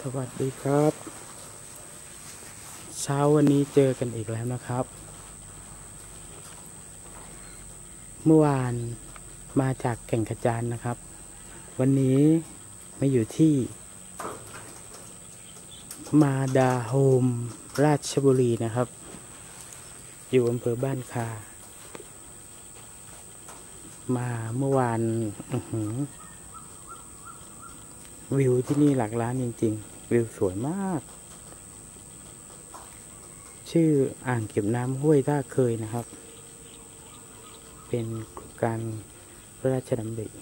วัสดีครับเช้าวันนี้เจอกันอีกแล้วนะครับเมื่อวานมาจากแก่งกระจานนะครับวันนี้มาอยู่ที่มาดาโฮมราชบุรีนะครับอยู่อำเภอบ้านคามาเมื่อวานวิวที่นี่หลักล้านจริงๆวิวสวยมากชื่ออ่างเก็บน้ำห้วยท่าเคยนะครับเป็นการพระราชดำริ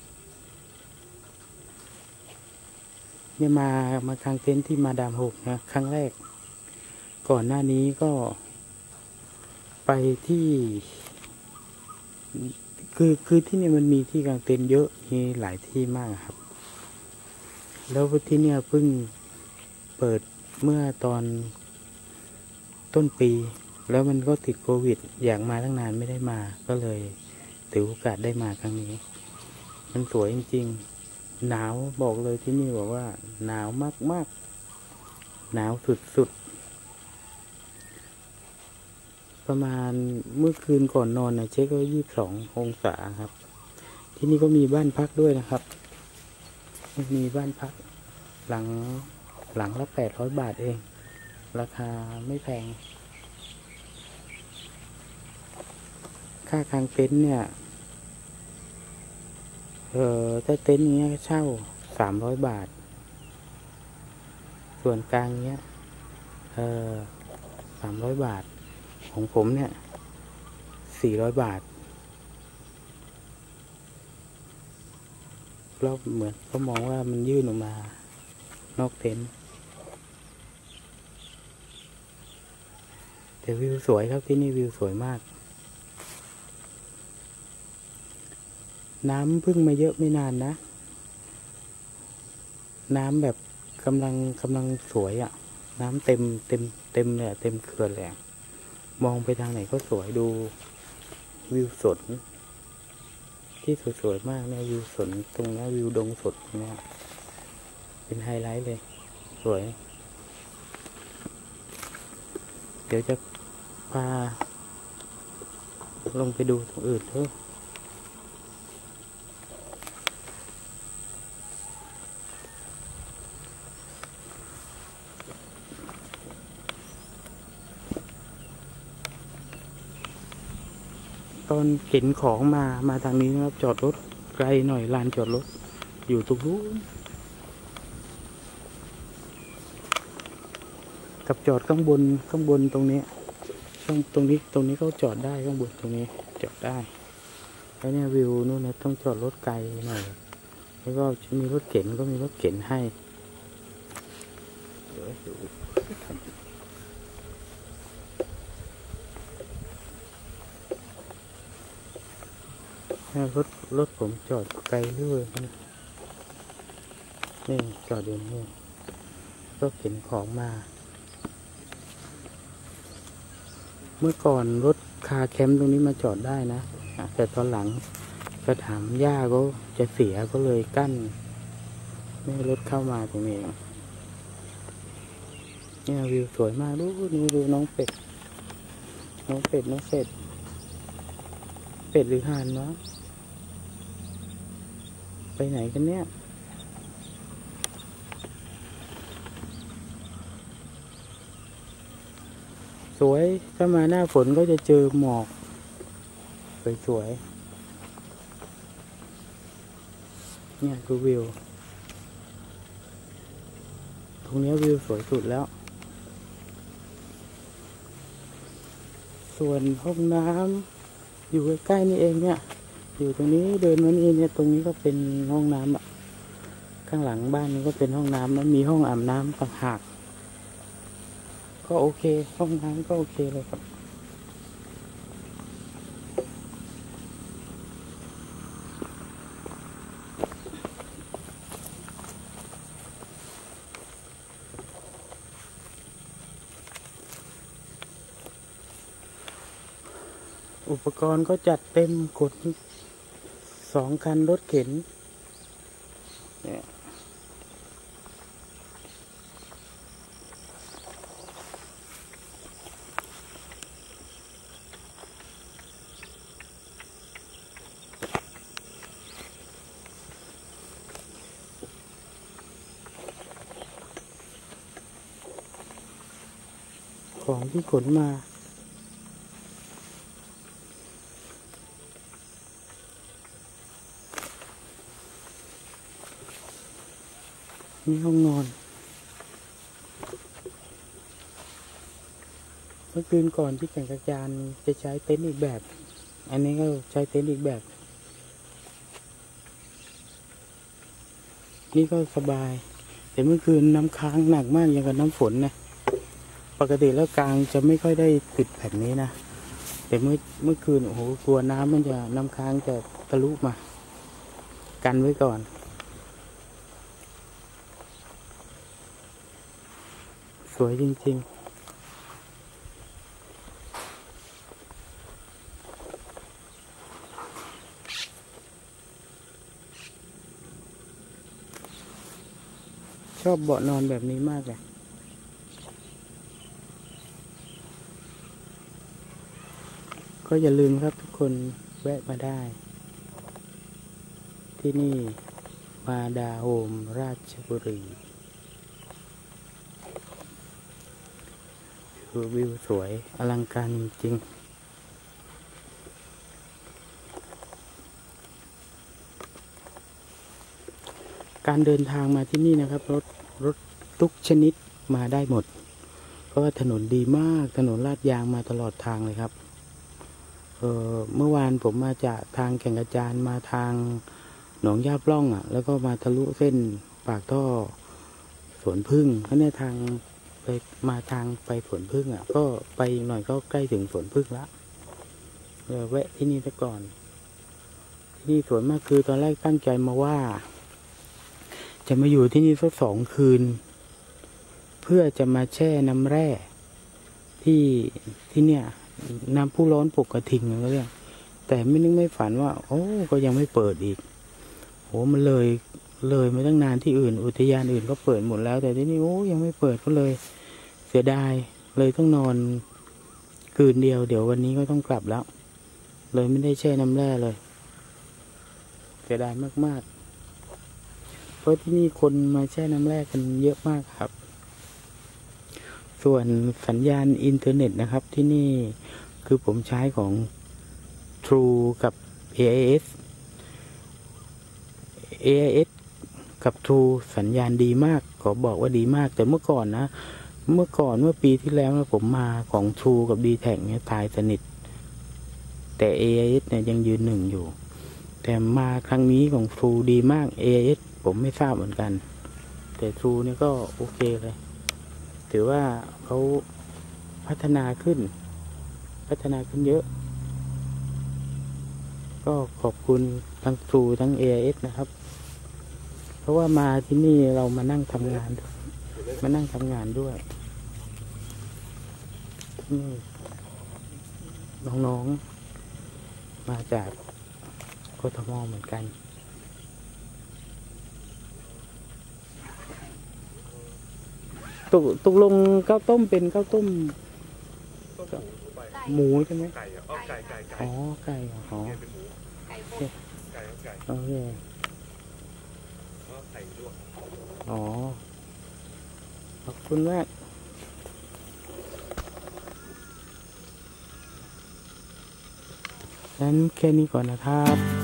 เนี่ยมากางเต็นท์ที่มาดามโฮมนะครั้งแรกก่อนหน้านี้ก็ไปที่คือที่นี่มันมีที่กางเต็นท์เยอะมีหลายที่มากครับแล้วที่เนี่ยเพิ่งเปิดเมื่อตอนต้นปีแล้วมันก็ติดโควิดอยากมาตั้งนานไม่ได้มาก็เลยถือโอกาสได้มาครั้งนี้มันสวยจริงๆหนาวบอกเลยที่นี่บอกว่าหนาวมากๆหนาวสุดๆประมาณเมื่อคืนก่อนนอนนะเช็คก็22 องศาครับที่นี่ก็มีบ้านพักด้วยนะครับมีบ้านพักหลังละ800 บาทเองราคาไม่แพงค่ากางเต็นท์เนี่ยถ้าเต็นท์เนี้ยเช่า300 บาทส่วนกลางเนี้ย300 บาทของผมเนี่ย400 บาทแล้วเหมือนเขามองว่ามันยื่นออกมานอกเต็นท์แต่วิวสวยครับที่นี่วิวสวยมากน้ำเพิ่งมาเยอะไม่นานนะน้ำแบบกำลังสวยอ่ะน้ำเต็มเลยเต็มเขื่อนเลยมองไปทางไหนก็สวยดูวิวสนที่สวยๆมากเนี่ยวิวสนตรงนี้วิวดงสดเนี่ยเป็นไฮไลท์เลยสวยเดี๋ยวจะพาลงไปดูตรงอื่นเถอะตอนเข็นของมาทางนี้นะครับจอดรถไกลหน่อยลานจอดรถอยู่ตรงนู้นกับจอดข้างบนตรงนี้ตรงนี้เขาจอดได้ข้างบนตรงนี้จอดได้แล้วเนี่ยวิวนู่นนะต้องจอดรถไกลหน่อยแล้วก็มีรถเข็นก็มีรถเข็นให้รถผมจอดไกลด้วยนี่จอดอยู่นี่รถเข็นของมาเมื่อก่อนรถคาแคมป์ตรงนี้มาจอดได้นะแต่ตอนหลังกระถางหญ้าก็จะเสียก็เลยกั้นไม่ให้รถเข้ามาตรงนี้เนี่ยวิวสวยมากดูน้องเป็ดหรือห่านวะไปไหนกันเนี่ยสวยถ้ามาหน้าฝนก็จะเจอหมอกสวยเนี่ยดูวิวตรงนี้วิวสวยสุดแล้วส่วนห้องน้ำอยู่ใกล้ๆนี่เองเนี่ยอยู่ตรงนี้เดินมานี่เนี่ยตรงนี้ก็เป็นห้องน้ำอ่ะข้างหลังบ้านนี้ก็เป็นห้องน้ำแล้วมีห้องอาบน้ำต่างหากก็โอเคห้องน้ำก็โอเคเลยครับอุปกรณ์ก็จัดเต็มกด2 คันรถเข็นเนี่ยของที่ขนมา นี่ห้องนอน เมื่อคืนก่อนที่แก่งกระจานจะใช้เต็นท์อีกแบบ อันนี้ก็ใช้เต็นท์อีกแบบ นี่ก็สบาย แต่เมื่อคืนน้ำค้างหนักมากอย่างกับน้ำฝนนะ ปกติแล้วกลางจะไม่ค่อยได้ติดแบบนี้นะ แต่เมื่อคืนโอ้โหกลัวน้ำมันจะน้ำค้างจะทะลุมา กันไว้ก่อน สวยจริงๆ ชอบเบาะนอนแบบนี้มากเลย ก็อย่าลืมครับทุกคนแวะมาได้ ที่นี่มาดาโฮมราชบุรีวิวสวยอลังการจริงๆ การเดินทางมาที่นี่นะครับรถทุกชนิดมาได้หมด เพราะว่าถนนดีมากถนนลาดยางมาตลอดทางเลยครับเมื่อวานผมมาจากทางแก่งกระจานมาทางหนองย่าปล่องแล้วก็มาทะลุเส้นปากท่อสวนพึ่งเขาเนี่ยทางไปมาทางไปสวนพึ่งก็ไปอีกหน่อยก็ใกล้ถึงสวนพึ่งละแวะที่นี่ซะก่อนที่นี่สวยมากคือตอนแรกตั้งใจมาว่า จะมาอยู่ที่นี่สัก2 คืน เพื่อจะมาแช่น้ำแร่ที่เนี่ยน้ำพุร้อนปกกระทิงอะไรเรียกแต่ไม่นึกไม่ฝันว่าโอ้ก็ยังไม่เปิดอีกโอ้มันเลยมาตั้งนานที่อื่นอุทยานอื่นก็เปิดหมดแล้วแต่ที่นี่โอ้ยังไม่เปิดก็เลยเสียดายเลยต้องนอนคืนเดียวเดี๋ยววันนี้ก็ต้องกลับแล้วเลยไม่ได้แช่น้ำแร่เลยเสียดายมากๆเพราะที่นี่คนมาแช่น้ำแร่กันเยอะมากครับส่วนสัญญาณอินเทอร์เน็ตนะครับที่นี่คือผมใช้ของ True กับ AIS กับ True สัญญาณดีมากขอบอกว่าดีมากแต่เมื่อก่อนเมื่อปีที่แล้วผมมาของ True กับ D-Tag เนี่ยตายสนิทแต่ AIS เนี่ยยังยืน1อยู่แต่มาครั้งนี้ของ True ดีมาก AIS ผมไม่ทราบเหมือนกันแต่ True เนี่ยก็โอเคเลยถือว่าเขาพัฒนาขึ้นเยอะก็ขอบคุณทั้ง True ทั้ง AIS นะครับเพราะว่ามาที่นี่เรามานั่งทำงานด้วยนี่น้องๆมาจากกทมเหมือนกันตกลงข้าวต้มเป็นข้าวต้มหมูใช่ไหมไก่อ๋อไก่อ๋อไก่โอเคอ๋อขอบคุณมากงั้นแค่นี้ก่อนนะครับ